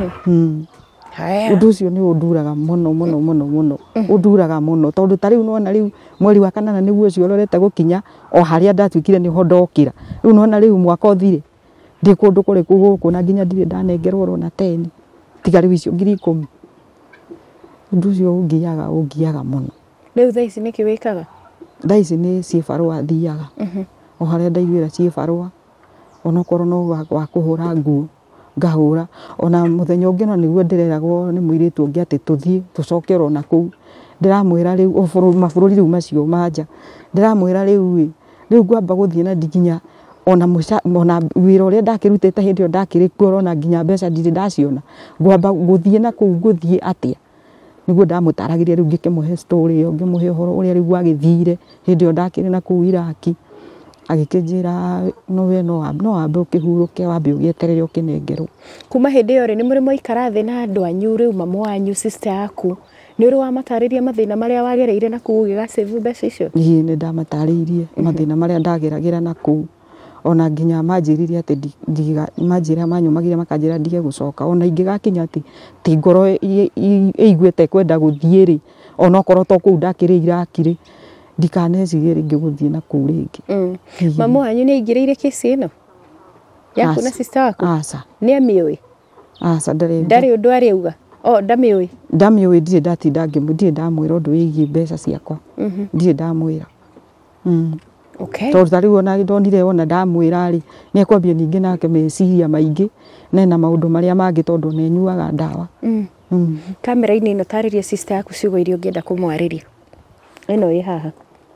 Undu ucio ni unduraga muno unduraga muno tondu ta riu nona riu mweri wa kanana niguo ucio rorete gukinya o haria ndatwikire niho ndokira riu nona riu mwaka uthire ndi kundu kuri guku na nginya ndire ndanengerwo na 10 tiga riu icio 10,000 undu ucio ungiaga muno. Riu thaici niki wikaga? Thaici ni cibarua thiaga o haria ndaiguira cibarua ona korwo no wa kuhura nguo ngahura ona muthenya ungi no niguo ndireragwo ni muiritu ungi ati tuthie tucokero na kuu ndiramwira riu mabururi riu macio manja ndiramwira riu ngwamba guthie na ndikinya ona wira uria ndakirutite hindi ndakirikuo ona nginya mbeca ndiri ndaciona ngwamba guthie na kuu nguthie atia niguo ndamutaragiria riu ngikimuhe story iyo ngimuhe horo uria riu agithire hindi ndakiri na kuu Iraki agikinjira no we no ambe ukihuruke wambe ugieterere ukinengerwo. Kuma hindi iyo ni muri moikara thi na andu anyu riu mamu wanyu sister yaku ni uri wa matariria mathina maria wagereire na kuu ugigasave mbeca icio? Ni ndamataririe mathina maria ndageragira na kuu ona nginya manjiririe ati manjira manyumagira makanjira ndige gucoka ona ingigakinya ati ti ngoro iguete kwenda guthie ri ona okorwo to kuu ndakiri Iraki ndikanecirie ringi guthie na kuu ringi. Mamu wanyu ni aingiriire kesi ino yaku na sister waku? Aca ni amioi? aca ndari undu ari uga ndamiui ndire ndatinda ndire ndamwira undu wigie mbeca ciakwa ndire ndamwira okay tondu tariu ona ndonire ona ndamwira ri ni ekwambia ningi nake meciria maingi na maundu maria mangi tondu ne nyuaga ndawa kamera-ini ino tariria sister yaku ciugo iria ungienda kumwariria ino i haha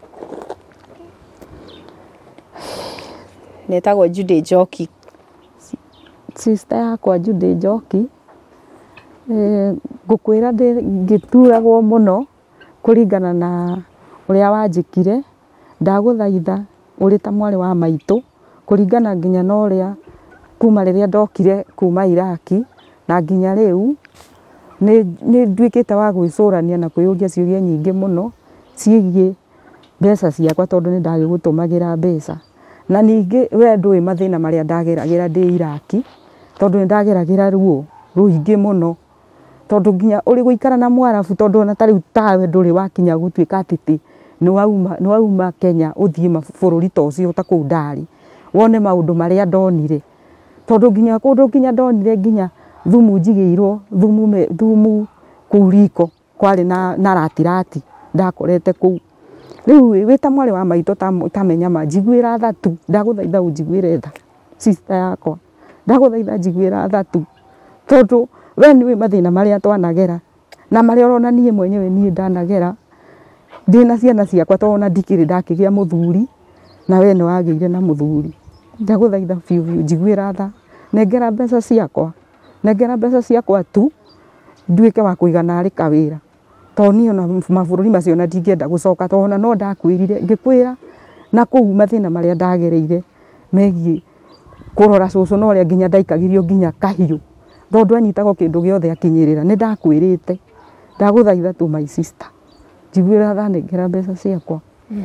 netagwo Judy Njoki sister yakwa Judy Njoki ngukwira ngituragwo muno kuringana na uria wanjikire ndaguthaitha uri ta mwari wa maitu kuringana nginya na uria kuma riria ndokire kuma Iraki na nginya riu ni ndwikite wa gwicurania na kwiyuria ciuria nyingi muno ciigie mbeca ciakwa tondu ni ndagi gutumagira mbeca na ningi we ndui mathina maria ndageragira ndi Iraki tondu ni ndageragira ruo ruingi muno tondu nginya uri guikara na mwarabu tondu ona tariu tawe nduri wakinya gutuika atiti ni wauma Kenya uthie mabururi ta ucio ta kuu ndari wone maundu maria ndonire tondu nginya kundu nginya ndonire nginya thumu njigiirwo thumu kuriko kwari na ratirati ndakorete kuu riu wita mwari wa maito tamenya manjiguira thatu ndaguthaitha unjiguire tha sister yakwa ndaguthaitha njiguira thatu tondu we ni mathina maria twanagera na maria urona nie mwenyewe nie ndanagera ndina ciana ciakwa tona ndikiri ndakigia muthuri na we ni wagiire na muthuri ndaguthaitha biu njiguira tha nengera mbeca ciakwa tu nduike wa kuigana ari kawira toni ona mabururi macio na ndingienda gucoka tona no ndakwirire ngikwira na kuu mathina maria ndagereire megie kurora cucu no ria nginya ndaikagirio nginya kahiu tondu anyitagwo kindu giothe akinyirira ni ndakwirite ndaguthaitha tu my sister njiguira tha nengera mbeca ciakwa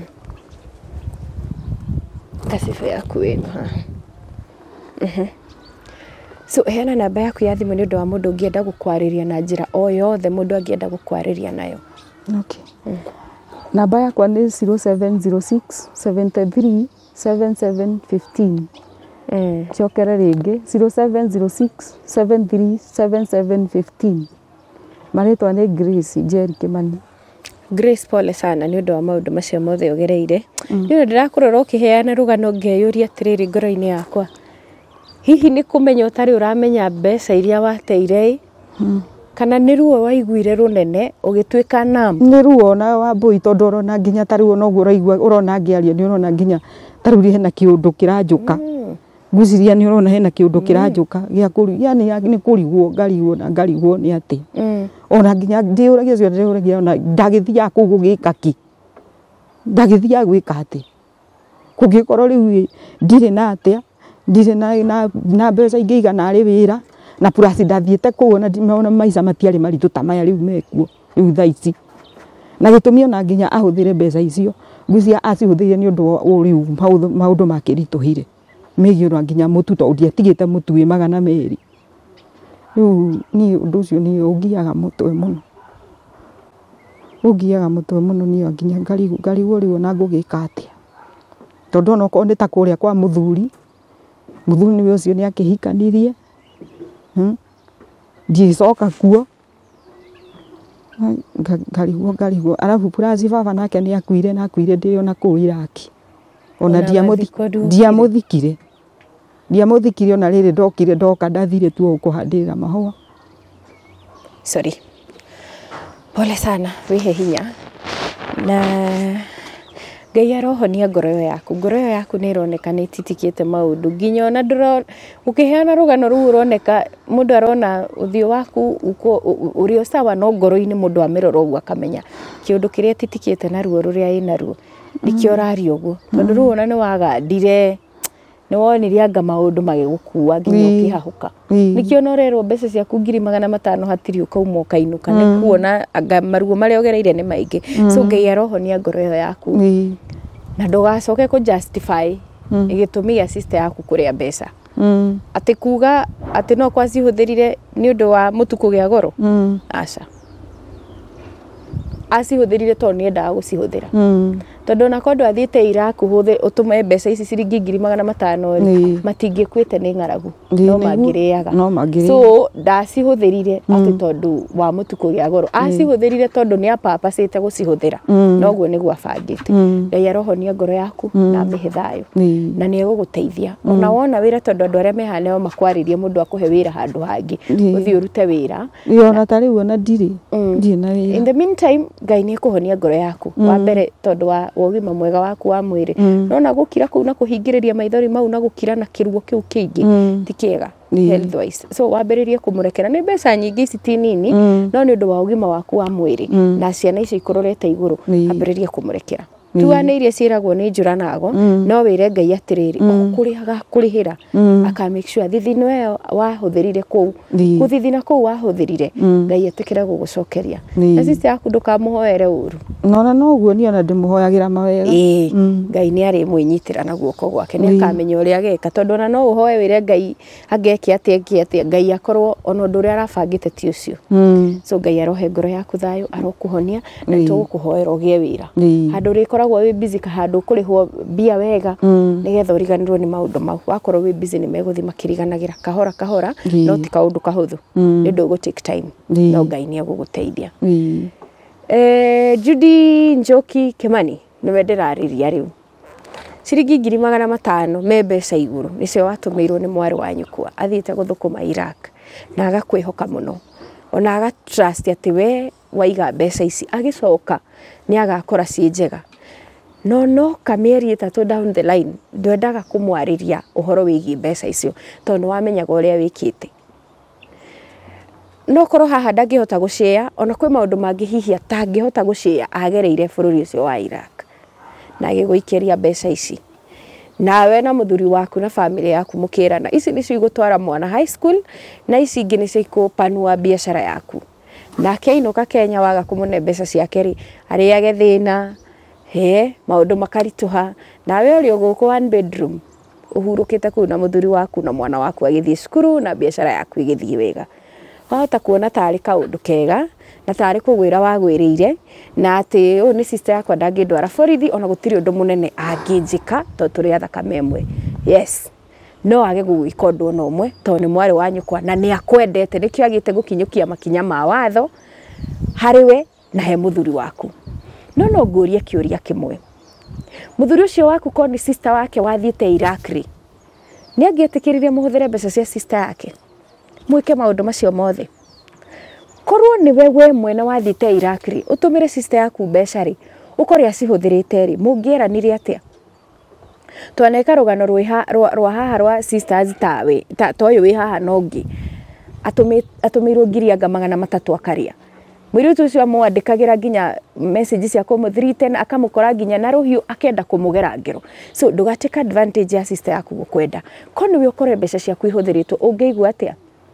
kasifu yaku ino so heana namba yaku ya thimu ni undu wa mundu ungienda gukwariria na njira o yothe mundu angienda gukwariria nayo okay namba yakwa ni 0706 73 7715 chokera ringi 0706 73 7715 maritwa ni Grace Jerry Kimani. Grace pole sana ni undu wa maundu macio mothe ugereire ni undu ndirakurora ukiheana rugano ngeyuria atiriri ngoro-ini yakwa hihi ni kumenya utari uramenya mbeca iria wateire kana ni ruo waiguire runene ugituika numb ni ruo na wa mbui tondu urona nginya tariu no guraigua urona ngiario ni urona nginya tariu hena kiundu kirajuka nguciria ni urona hena kiundu kirajuka gia kuri yani ni kurigwo ngarigwo ni ati ona nginya ndiuragia cio ndiuragia ona ndagithia ku gugika ki ndagithia gwika ati kugikorwo riu ndire na atia ndire na mbeca ingigana ari wira na plus ndathiete ku ona maica matiari maritu ta maya riu mekuo riu thaici na gitumi ona nginya ahuthire mbeca icio ngucia acihuthiire ni undu riu maundu makirituhire megie ona nginya mutu tondu atigite mutu wi 200 riu ni undu ucio ni ungiaga mutwe muno ni nginya ngarigwo riu ona ngugika atia tondu ona ko ndita kuria kwa muthuri niwe ucio ni akihikanirie ndicoka kuo ngarigwo arabu purazi baba nake ni akuire ndi ona kuu Iraki ona ndiamuthikire ona riri ndokire ndoka ndathire tu kuhandira mahua sorry pole sana wihe hinya na Ngai arohonia ngoro yaku ni ironeka ni titikite maundu nginya ona ndiro ukiheana rugano ru uroneka mundu arona uthio waku urio sawa no ngoro-ini mundu amirora ugu akamenya kiundu kiria titikite na ruo ruria ina ruo nikio rario ugu tondu ru ona ni wagandire ni wonirie anga maundu magigukua nginya ukihahuka nikio norerwo mbeca ciaku 500 hatiri ukauma ukainuka ni kuona anga maruo maria ugereire ni maingi so Ngai arohonia ngoro yaku na ndugacoke ku justify igitumi ya sister yaku kuria mbeca ati kuga ati no kwacihũthĩrire ni undu wa mutuku gia goro aca acihũthĩrire tondu ni endaga gucihũthĩra tondu na kondo athiite Iraq utume mbeca ici ciringi 500,000 matingĩkuĩte nĩ ng'aragu no mangĩrĩaga so ndacihũthĩrire atĩ tondu wa mũtuko gĩa goro acihũthĩrire tondu nĩ apapacĩte gũcihũthĩra noguo nĩguo abangĩte Ngai arohonia ngoro yaku na mĩhe thayũ na nĩ egũgũteithia ona wona wĩra tondu andũ arĩa mehaneo makwarĩrie mũndũ akũhe wĩra handũ hangĩ ũthiĩ ũrute wĩra ona ta rĩu ona ndirĩ na wĩra in the meantime Ngai nĩ ekũhonia ngoro yaku wa mbere tondu wa ũgima mwega waku wa mwĩrĩ no na gũkira kũu na kũhingĩrĩria maithori mau na gũkira na kĩruo kĩu kĩingĩ ti kĩega health wise so wambĩrĩrie kũmũrekera nĩ mbeca nyingĩ ici ti nini no nĩ ũndũ wa ũgima waku wa mwĩrĩ na ciana icio ikũrorete igũrũ ambĩrĩrie kũmũrekera tuane iria ciĩragwo nĩ njũranago no wĩre Ngai atĩrĩrĩ kũrĩhaga kũrĩhĩra aka make sure thithino ĩyo wahũthĩrire kũu gũthithina kũu wahũthĩrire Ngai etĩkĩre gũgũcokeria na sister yaku ndũkamũhoere ũru nona noguo niĩ ona ndĩmũhoyagĩra mawega Ngai nĩ arĩ mwĩnyitĩra na guoko gwake nĩ akamenya ũrĩa ageka tondu ona no ũhoe wĩre Ngai angeke atĩa Ngai akorwo ona ũndũ ũrĩa arabangĩte ti ũcio so Ngai arohe ngoro yaku thayũ arokũhonia na tũgũkũhoera ũgĩe wĩra handũ rĩkoragwo wĩ busy handũ kũrĩhwo mbia wega nĩgetha ũriganĩrwo nĩ maũndũ mau wakorwo wĩ busy nĩ megũthiĩ makĩriganagĩra kahora kahora no ti kaũndũ kahũthũ nĩ ũndũ ũgũ take time no Ngai nĩ egũgũteithia Judy Njoki Kimani nĩwe ndĩrarĩria rĩu ciringi 500,000 me mbeca igũrũ nĩcio watũmĩirwo nĩ mwarĩ wa nyũkwa athiĩte gũthũkũma Iraq na agakwĩhoka mũno ona aga trust atĩ we waiga mbeca ici agĩcoka nĩ agakora ciĩ njega no kamĩeri 3 down the line ndwendaga kũmwarĩria ũhoro wĩgiĩ mbeca icio tondũ wamenyaga ũrĩa wĩkĩte no korwo haha ndangĩhota gũshare ona kwĩ maũndũ mangĩ hihi atangĩhota gũshare agereire bũrũri ũcio wa Iraq na agĩgũikĩria mbeca ici nawe na mũthuri waku na famĩlĩ yaku mũkĩrana ici nĩcio igũtwara mwana high school na ici ingĩ nĩcio ikũpanua biacara yaku nake ainũka Kenya waga kũmũne mbeca ciake rĩ arĩage thĩna maũndũ makaritũha nawe ũrĩ gũkũ one bedroom ũhurũkĩte kũu na mũthuri waku na mwana waku agĩthiĩ cukuru na biacara yaku igĩthiĩ wega wahota kuona tarĩ kaũndũ kega na tarĩ kũgwĩra wagwĩrĩire na atĩ ũyũ nĩ sister yakwa ndangĩndwara borithi ona gũtirĩ ũndũ mũnene angĩnjĩka tondũ tũrĩ a thakame ĩmwe yes no age gũgwĩka ũndũ ona ũmwe tondũ nĩ mwarĩ wa nyũkwa na nĩ akwendete nĩkĩo agĩte gũkinyũkia makinya ma watho harĩ we na he mũthuri waku no ngũrie kĩũria kĩmwe mũthuri ũcio waku ko nĩ sister wake wathiĩte Iraq rĩ nĩ angĩetĩkĩrire mũhũthĩre mbeca cia sister yake mwĩke maũndũ macio mothe korwo nĩ we mwene wathiĩte Iraq rĩ ũtũmĩre sister yaku mbeca rĩ ũkorĩ acihũthĩrĩte rĩ mũngĩeranire atĩa twaneka rũgano rwa haha rwa sisters tawe ta ũyũ wĩ haha no ngĩ atũmĩirwo 300,000 akarĩa mũirĩtu ũcio amwandĩkagĩra nginya message cia kũmũthiriten akamũkora nginya na rũhiũ akenda kũmũgera ngero so ndũgatĩka advantage ya sister yaku gũkwenda ko nĩwe ũkore mbeca ciaku ihũthĩrĩtwo ũngĩigua atĩa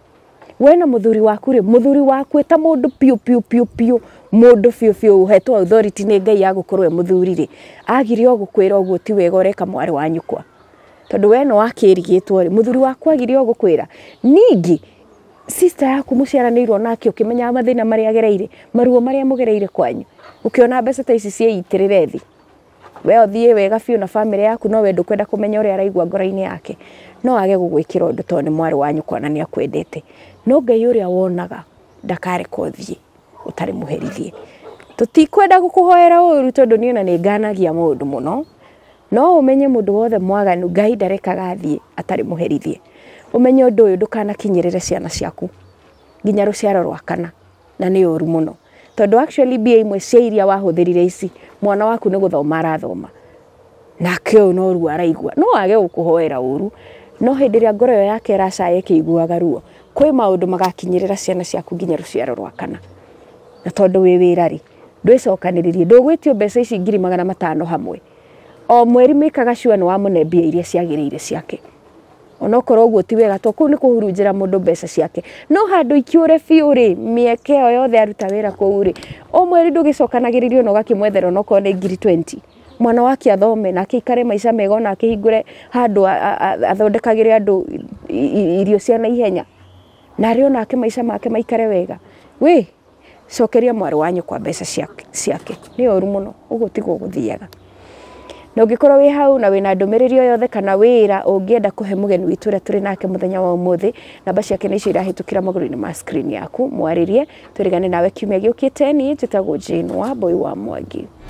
we na mũthuri waku rĩ mũthuri waku eta mũndũ piu mũndũ biũ uhetwo authority nĩ Ngai agũkorwo mũthuri rĩ agire gũkwĩra ũguo ti wega ũreka mwarĩ wa nyũkwa tondũ we no akĩrigĩtwo rĩ mũthuri waku agire gũkwĩra ningĩ sister yaku mũciaranĩirwo nake ũkĩmenya mathĩna marĩa agereire maruo marĩa mũgereire kwanyu ũkĩona mbeca ta ici ciĩitĩrĩre thĩ we ũthiĩ wega biũ na famĩlĩ yaku no we ndũkwenda kũmenya ũrĩa araigua ngoro-inĩ yake no age gũgwĩkĩra ũndũ tondũ nĩ mwarĩ wa nyũkwa na nĩ akwendete no Ngai ũrĩa wonaga ndakareka ũthiĩ ũtarĩ mũherithie tũtikwenda gũkũhoera ũru tondũ niĩ ona nĩ nganagia mũndũ mũno no ũmenye mũndũ wothe mwaganu Ngai ndarekaga athiĩ atarĩ mũherithie umenye ũndũ ũyũ ndũkanakinyĩrĩre ciana ciaku nginya rũciaro rwa kana na nĩ ũru mũno tondu actually mbia imwe cia iria wahũthĩrire ici mwana waku nĩ gũthoma arathoma nake ũyũ no ruo araigua no age gũkũhoera ũru no hĩndĩ ĩrĩa ngoro yake ĩracaya ĩkĩiguaga ruo kwĩ maũndũ magakinyĩrĩra ciana ciaku nginya rũciaro rwa kana na tondu wĩ wĩra rĩ ndwĩcokanĩrĩrie ndũgwĩtio mbeca ici 500,000 hamwe o mweri mĩkaga sure nĩ wamũne mbia iria ciagĩrĩire ciake onokorwo ũguo ti wega to kũu nĩ kũhurunjĩra mũndũ mbeca ciake no handũ ikiũre biũ rĩ mĩeke ĩyo yothe aruta wĩra kũu rĩ o mweri ndũgĩcokanagĩrĩrio na ũgakĩmwethera onokorwo nĩ 20,000 mwana wake athome na akĩikare maica mega na akĩhingũre handũ athondekagĩre andũ irio cia na ihenya na rĩo nake maica make maikare wega cokeria mwarĩ wa nyũkwa mbeca ciake nĩ ũru mũno ũguo tiguo gũthiaga na ungikorwo wi hau na wina ndumiriri o yothe kana wira ungienda kuhe mugeni witu ria turi nake muthenya wa umuthi namba ciake ni cirahitukira maguru-ini ma screen yaku mwaririe twirigane nawe kiumia giukite ni njitagwo Jane Wambui wa Mwangi.